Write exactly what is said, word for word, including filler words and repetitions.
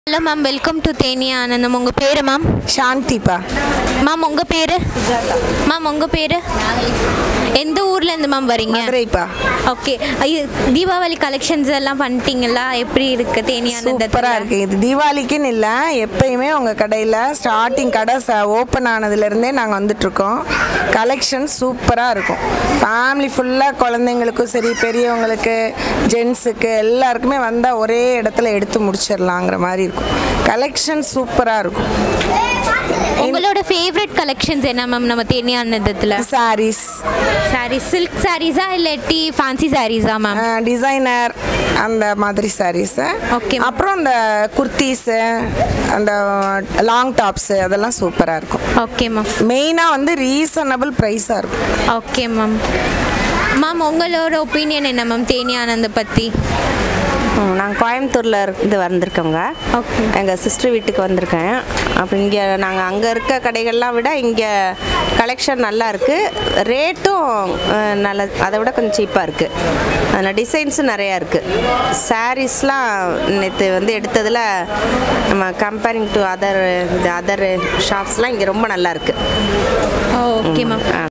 Hello ma'am, welcome to Thenia Anandam. Unga peru ma'am? Shanti pa. Ma'am unga peru? Ma'am unga peru? எந்த ஊர்ல இருந்து ma'am வரீங்க? மதுரைப்பா. Okay. Deepavali collections எல்லாம் பண்ணிட்டீங்களா? எப்படி இருக்கு தேனி ஆனந்தத்துல? சூப்பரா இருக்கு. இது தீபாவளிக்குன்னு இல்ல, எப்பயுமே உங்க கடையில ஸ்டார்டிங் கடை ஓபன் ஆனதுல இருந்தே நாங்க வந்துட்டு இருக்கோம். கலெக்ஷன் சூப்பரா இருக்கும். ஃபேமிலி ஃபுல்லா குழந்தைங்களுக்கும் சரி, பெரியவங்களுக்கு, ஜென்ஸுக்கு எல்லாருக்குமே வந்தா ஒரே இடத்துல எடுத்து முடிச்சிடலாங்கிற மாதிரி இருக்கும். கலெக்ஷன் சூப்பரா இருக்கும். உங்களோட ஃபேவரட் கலெக்ஷன்ஸ் என்ன மேம் நம்ம தேனி ஆனந்தத்துல? சாரீஸ். சாரீஸ் சில்க் சாரீஸா இல்லாட்டி ஃபேன்சி சாரீஸா மேம்? டிசைனர் அந்த மாதிரி சாரீஸ். ஓகே. அப்புறம் அந்த குர்த்திஸ், அந்த லாங் டாப்ஸ் அதெல்லாம் சூப்பரா இருக்கும். Okay ma'am. மெயினா வந்து ரீசனபிள் பிரைஸா இருக்கும். Okay ma'am. மேம் உங்களோட ஒப்பீனியன் என்ன மேம் தேனி ஆனந்த பத்தி? நாங்கள் கோயம்புத்தூரில் இருந்து வந்திருக்கோங்க. ஓகே. எங்கள் சிஸ்டர் வீட்டுக்கு வந்திருக்கேன். அப்போ இங்கே நாங்கள் அங்கே இருக்க கடைகள்லாம் விட இங்கே கலெக்ஷன் நல்லா இருக்குது, ரேட்டும் நல்ல, அதை விட கொஞ்சம் சீப்பாக இருக்குது. அதில் டிசைன்ஸும் நிறையா இருக்குது. சாரீஸ்லாம் நேற்று வந்து எடுத்ததில் நம்ம கம்பேரிங் டு அதர் இந்த அதர் ஷாப்ஸ்லாம் இங்கே ரொம்ப நல்லா இருக்குது. ஓகே மேம்.